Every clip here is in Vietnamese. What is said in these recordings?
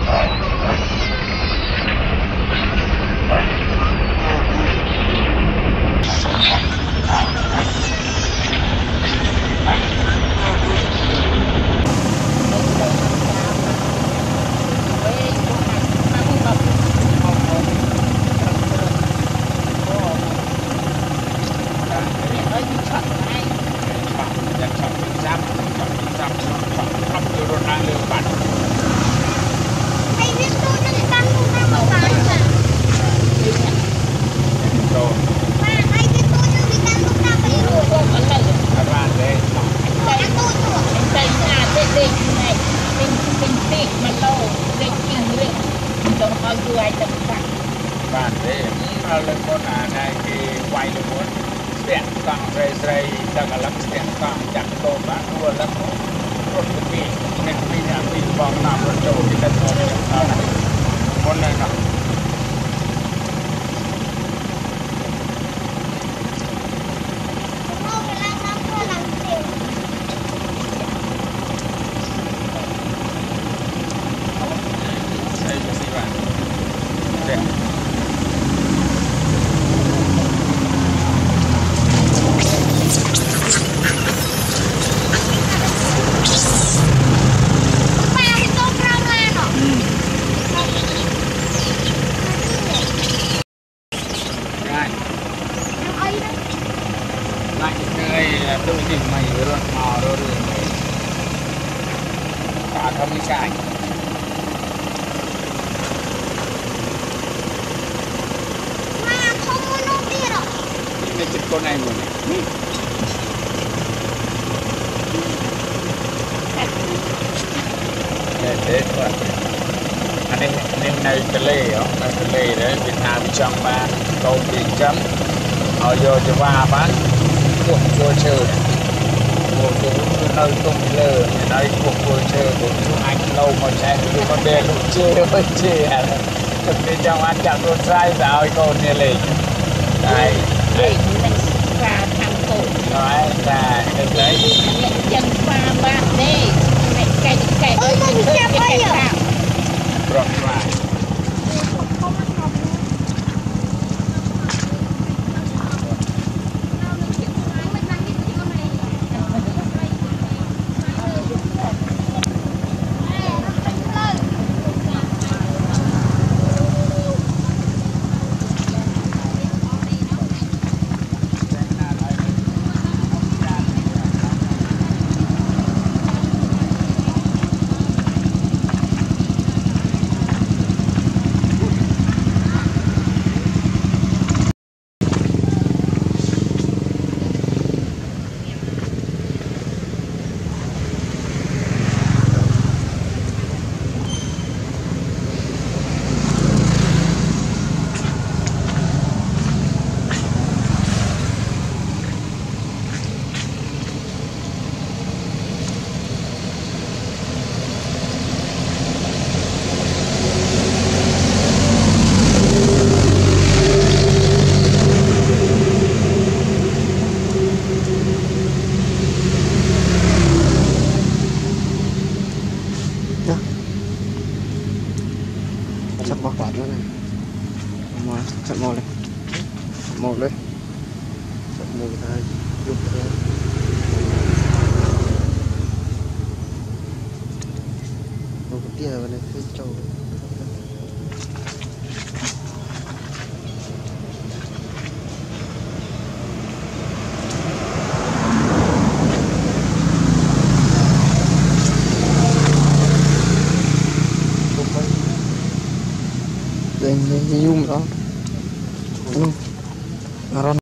Bạn thế lên con này thì quay được muốn tiện càng rây đang lắm tiện càng chặt đồ bán luôn lắm rồi cái này mình vòng nào rồi chỗ thì là thôi con này nào tôi tìm mày rồi mò rồi cả không đi chạy mà không muốn nó đi đâu cái chích con này rồi này thế thôi anh em này cái lê đó cái lê đấy Việt Nam trong ba câu tiền chấm họ vô cho ba bán cuộc vui chơi một cái nơi tung lờ nơi cuộc vui chơi của chúng anh lâu mà chạy thì con đèn lúc chơi với chơi thực tế trong ăn chẳng đột sai sao con như lì đây để mình pha thằng cổ nói là cái đấy chân pha ba đây cái pha rồi lại một lên một hai chục một cái tia vào này phía châu đây zoom đó Ron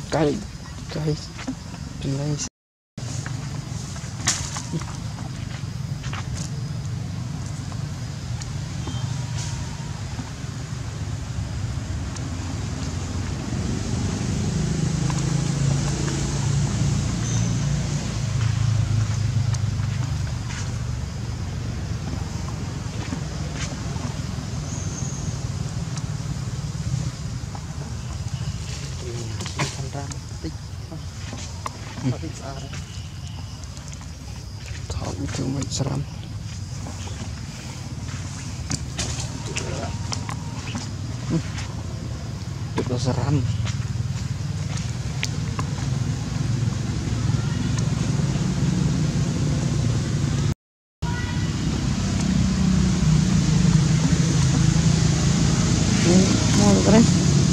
cái trên đây thọ itu mai seram itu seram mau keren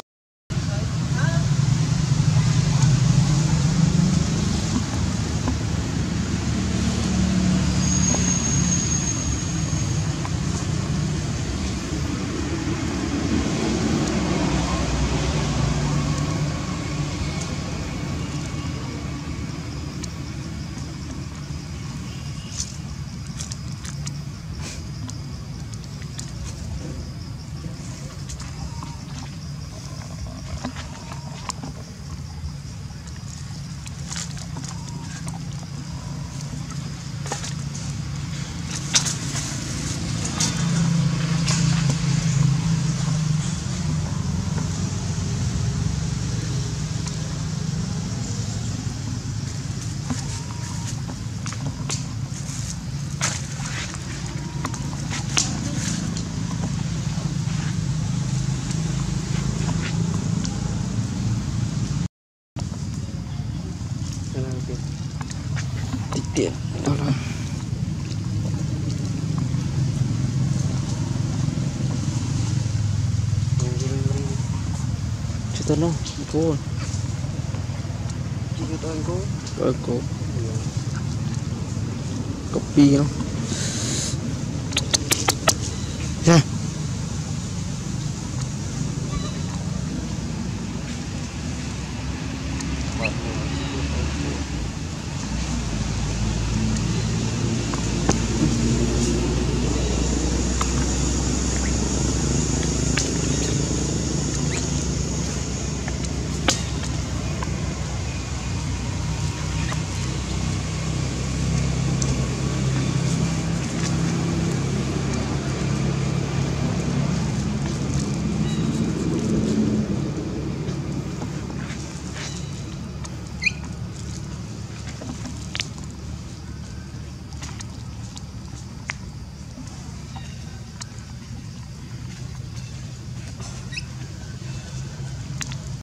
titik tolong cerita no cô cô kopi no